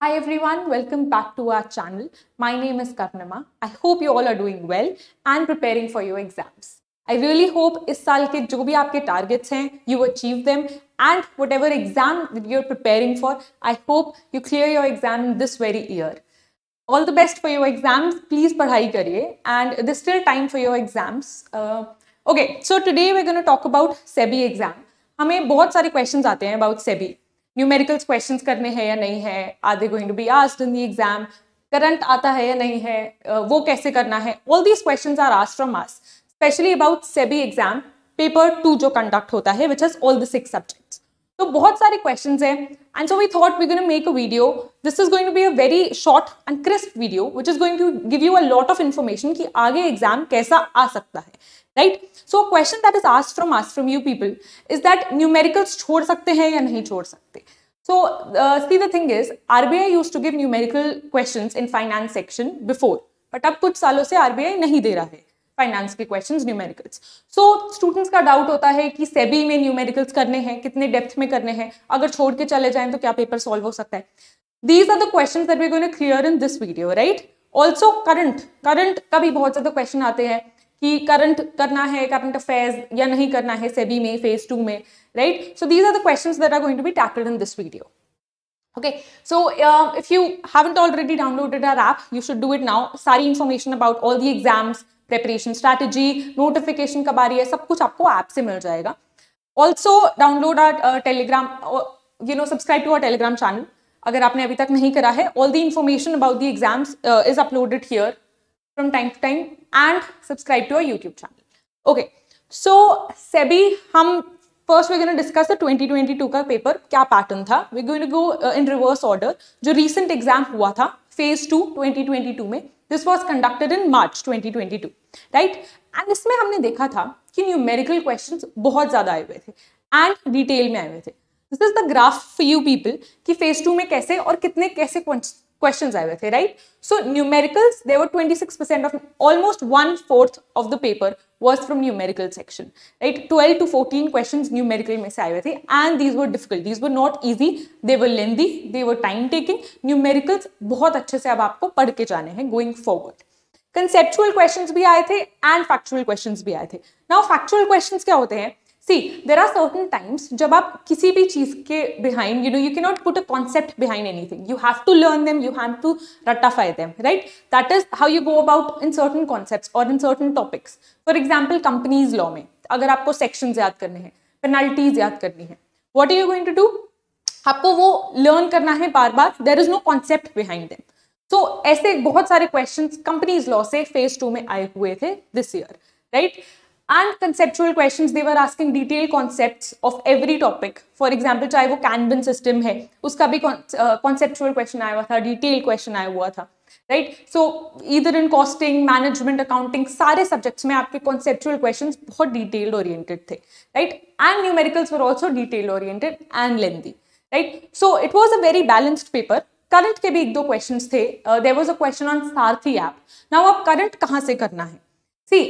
Hi everyone, welcome back to our channel. My name is Karnima. I hope you all are doing well and preparing for your exams. I really hope इस साल के जो भी आपके targets हैं, you achieve them and whatever exam that you're preparing for, I hope you clear your exam this very year. All the best for your exams. Please पढ़ाई करिए and there's still time for your exams. Okay, so today we're going to talk about SEBI exam. हमें बहुत सारे questions आते हैं about SEBI. Numericals questions करने हैं या नहीं है, are they going to be asked in the exam, current आता है या नहीं है, वो कैसे करना है. All these questions are asked from us, specially about SEBI exam paper 2 जो कंडक्ट होता है, which has all the 6 subjects. तो बहुत सारे क्वेश्चंस हैं and so we thought we gonna make a video. This is going to be a very short and crisp video which is going to give you a lot of information कि आगे exam कैसा आ सकता है. Right, so a question that is asked from us, from you people, is that numericals छोड़ सकते हैं या नहीं छोड़ सकते. So, see the thing is, RBI used to give numerical questions in finance section before, but अब कुछ सालों से RBI नहीं दे रहा है फाइनेंस के क्वेश्चंस न्यूमेरिकल्स. सो स्टूडेंट्स का डाउट होता है कि सेबी में न्यूमेरिकल्स करने हैं, कितने डेप्थ में करने हैं, अगर छोड़ के चले जाएं तो क्या पेपर सॉल्व हो सकता है. These are the questions that we're going to clear in this video, right? Also current का भी बहुत ज्यादा क्वेश्चन आते हैं कि करंट करना है, करंट अफेयर्स या नहीं करना है सेबी में फेज 2 में, right? So these are the questions that are going to be tackled in this video. Okay, so if you haven't already downloaded our app, you should do it now. सारी information about all the exams, preparation strategy, notification कब आ रही है, सब कुछ आपको app से मिल जाएगा. Also download our Telegram, subscribe to our Telegram channel. अगर आपने अभी तक नहीं करा है, all the information about the exams is uploaded here from time to time, and subscribe to our YouTube channel. Okay, so SEBI, हम first we're going to discuss the 2022 का paper क्या पैटर्न था. We're going to go in reverse order. जो recent exam हुआ था phase 2 2022 में, this was conducted in March 2022, right? And इसमें हमने देखा था कि न्यूमेरिकल क्वेश्चंस बहुत ज्यादा आए हुए थे एंड डिटेल में आए हुए थे. This is the graph for you people कि फेज 2 में कैसे और कितने कैसे questions आए हुए थे, right? So numericals, there were 26% of, almost 1/4 of the paper was from numerical section, right? 12 to 14 questions numerical में से आए हुए थे and these were difficult, these were not easy, they were lengthy, they were time taking. Numericals बहुत अच्छे से अब आपको पढ़ के जाने हैं going forward. Conceptual questions भी आए थे and factual questions भी आए थे. Now factual questions क्या होते हैं? See, there are certain times जब आप किसी भी चीज के behind, you cannot put a concept behind anything. You have to learn them, you have to ratify them, right? That is how you go about in certain concepts or in certain topics. For example, companies law में अगर आपको sections याद करने हैं, penalties याद करनी है, what are you going to do? आपको वो learn करना है बार बार. There is no concept behind them. So ऐसे बहुत सारे questions companies law से phase 2 में आए हुए थे this year, right? And conceptual questions, they were asking detailed concepts of every topic. For example, चाहे वो Kanban system है, उसका भी conceptual question आया हुआ था, detailed question आया हुआ था, right? So either in costing, management, accounting, सारे subjects में आपके conceptual questions बहुत detailed oriented थे, right? And numericals were also detailed oriented and lengthy, right? So it was a very balanced paper. Current के भी एक दो questions थे. There was a question on Sarthi app. Now अब current कहाँ से करना है? See,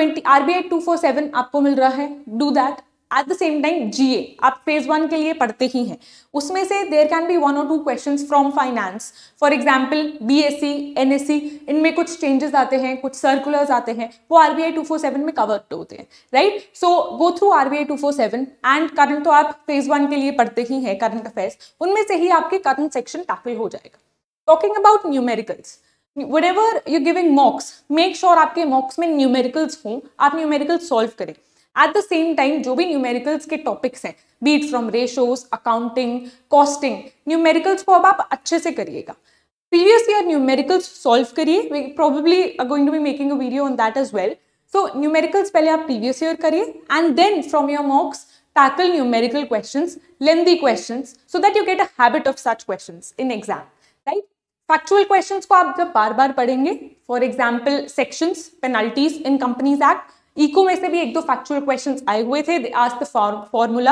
RBI 247 आपको मिल रहा है, do that. At the same time, GA आप phase 1 के लिए पढ़ते ही हैं, उसमें से there can be 1 or 2 questions from finance. For example, BSc, NSc, इनमें कुछ changes आते हैं, कुछ circulars आते हैं, वो RBI 247 में covered होते हैं, right? So go through RBI 247 and current तो आप phase 1 के लिए पढ़ते ही हैं, current affairs, उनमें से ही आपके current section tackle हो जाएगा. Talking about numericals, whatever you're giving mocks, make sure आपके mocks में numericals हों, आप numericals solve करें. At the same time, जो भी numericals के topics हैं, be it from ratios, accounting, costing, numericals को अब आप अच्छे से करिएगा. Previous year numericals solve करिए, we probably are going to be making a video on that as well. So numericals पहले आप previous year करिए and then from your mocks tackle numerical questions, lengthy questions, so that you get a habit of such questions in exam, right? Factual questions को आप जब बार बार पढ़ेंगे, for example sections, penalties in companies act, eco में से भी एक दो फैक्चुअल क्वेश्चंस आए हुए थे. They asked the formula,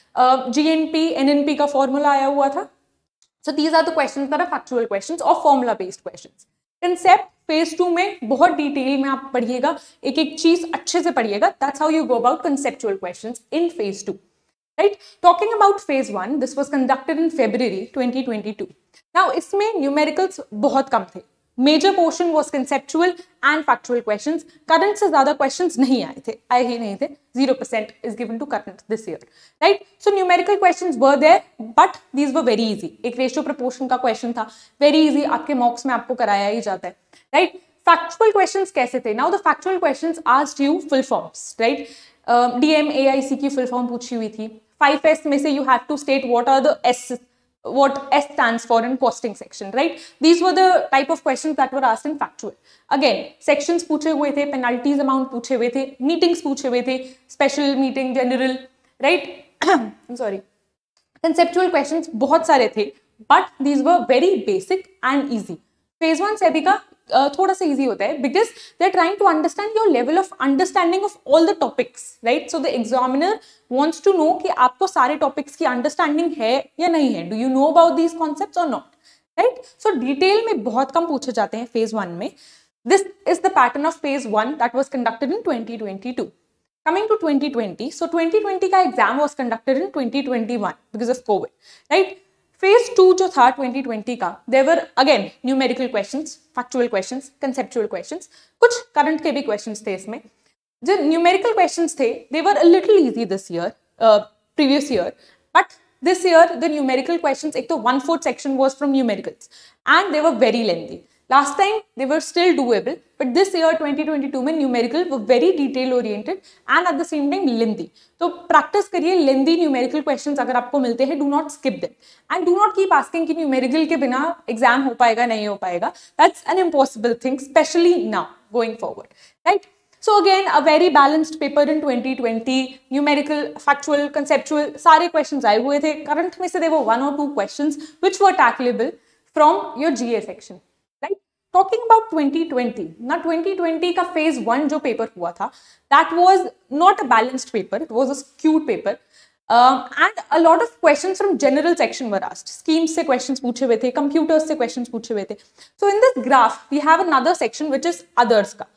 GNP NNP का फॉर्मूला आया हुआ था. So these are the questions that are factual questions और formula based questions. Concept phase 2 में बहुत डिटेल में आप पढ़िएगा, एक एक चीज अच्छे से पढ़िएगा. That's how you go about conceptual questions in phase 2. right? Talking about phase 1, this was conducted in February 2022. Now इसमें numericals बहुत कम थे. Major portion was conceptual and factual questions. Current से ज़्यादा questions नहीं आए थे, आए ही नहीं थे. 0% is given to current this year, right? So numerical questions were there, but these were very easy. एक ratio proportion का question था, very easy. आपके mocks में आपको कराया ही जाता है, right? Factual questions कैसे थे? Now the factual questions asked you full forms, right? DMAIC की full form पूछी हुई थी. 5S में से you have to state what are the S, what S stands for in costing section, right? These were the type of questions that were asked in factual. Again, sections पूछे हुए थे, penalties amount पूछे हुए थे, meetings पूछे हुए थे, special meeting, general, right? I'm sorry. Conceptual questions बहुत सारे थे, but these were very basic and easy. Phase 1 SEBI का थोड़ा सा easy होता है because they're trying to understand your level of understanding of all the topics, right? So the examiner wants to know कि आपको सारे topics की understanding है या नहीं है. Do you know about these concepts or not, right? So detail में बहुत कम पूछे जाते हैं phase 1 में. This is the pattern of phase 1 that was conducted in 2022. Coming to 2020, so 2020 का exam was conducted in 2021 because of COVID, right? Phase 2 जो था 2020 का, there were again numerical questions, factual questions, conceptual questions, कुछ current के भी questions थे इसमें. जो numerical questions थे, they were a little easy this year, previous year, but this year the numerical questions, एक तो 1/4 section was from numericals and they were very lengthy. Last time they were still doable, but this year 2022 में numerical were very detail oriented and at the same time lengthy. तो practice करिए lengthy numerical questions अगर आपको मिलते हैं, do not skip them and do not keep asking कि numerical के बिना exam हो पाएगा नहीं हो पाएगा. That's an impossible thing, especially now going forward, right? So again, a very balanced paper in 2020. Numerical, factual, conceptual, सारे questions आए हुए थे. Current में से there were 1 or 2 questions which were tackleable from your GA section. Talking about 2020, now 2020 का phase 1 जो paper हुआ था, that was not a balanced paper, it was a skewed paper, and a lot of questions from general section were asked. Schemes से questions पूछे हुए थे, computers से questions पूछे हुए थे. So in this graph, we have another section which is others का.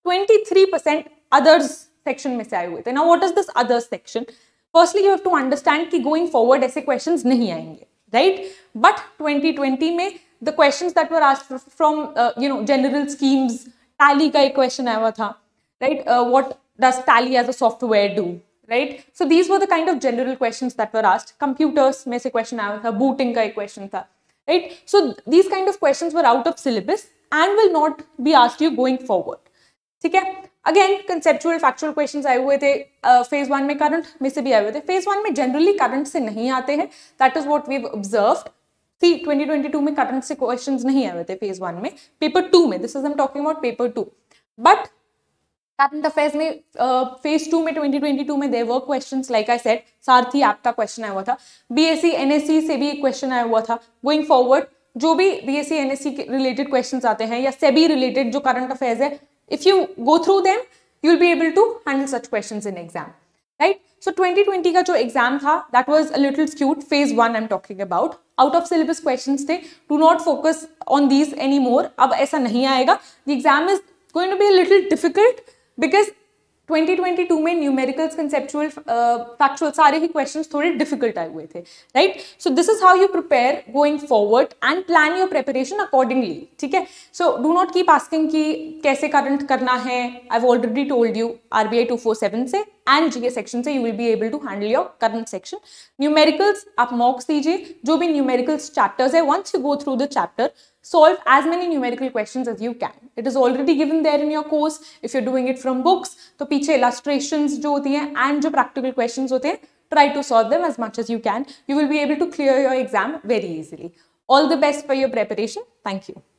23% others section में से आए हुए थे. Now what is this others section? Firstly, you have to understand कि going forward ऐसे questions नहीं आएंगे, right? But 2020 में the questions that were asked from general schemes, tally का एक question आया हुआ था, right? What does tally as a software do, right? So these were the kind of general questions that were asked. Computers में से question आया था, booting का एक question था, right? So these kind of questions were out of syllabus and will not be asked you going forward. ठीक है? Again, conceptual, factual questions आए हुए थे. Phase 1 में current में से भी आए हुए थे. Phase 1 में generally current से नहीं आते हैं. That is what we've observed. See, 2022 में current से questions नहीं आए हुए थे phase 1 में. Paper 2 में, this is I'm talking about paper 2. But current affairs में phase 2 में 2022 में there were questions like I said. Sarathi app का question आया हुआ था. BSc NSC से भी एक question आया हुआ था. Going forward, जो भी BSc NSC related questions आते हैं या SEBI related जो current affairs है, if you go through them, you will be able to handle such questions in exam, right? So 2020 का जो exam था, that was a little skewed. Phase 1 I'm talking about. Out of syllabus questions थे. Do not focus on these anymore. अब ऐसा नहीं आएगा. The exam is going to be a little difficult because 2022 में numericals conceptual factual सारे ही questions थोड़े difficult आए हुए थे, right? So this is how you prepare going forward and plan your preparation accordingly, ठीक है? So do not keep asking कि कैसे करंट करना है. I have already told you RBI 247 से एंड GA सेक्शन से you will be able to handle your current section. Numericals आप mocks दीजिए, जो भी न्यूमेरिकल्स चैप्टर्स है, once you go through the chapter, solve as many numerical questions as you can. It is already given there in your course. If you're doing it from books, तो पीछे illustrations जो होती हैं and जो practical questions होते हैं, try to solve them as much as you can. You will be able to clear your exam very easily. All the best for your preparation. Thank you.